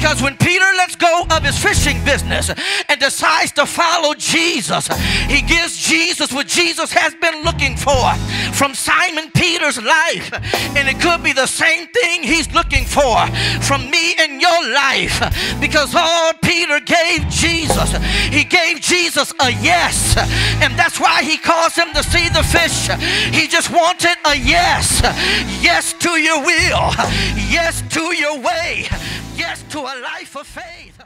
Because when Peter lets go of his fishing business and decides to follow Jesus, he gives Jesus what Jesus has been looking for from Simon Peter's life. And it could be the same thing he's looking for from me and your life. Because all Peter gave Jesus, he gave Jesus a yes. And that's why he calls him to see the fish. He just wanted a yes. Yes to your will. Yes to your way. Yes to a life of faith.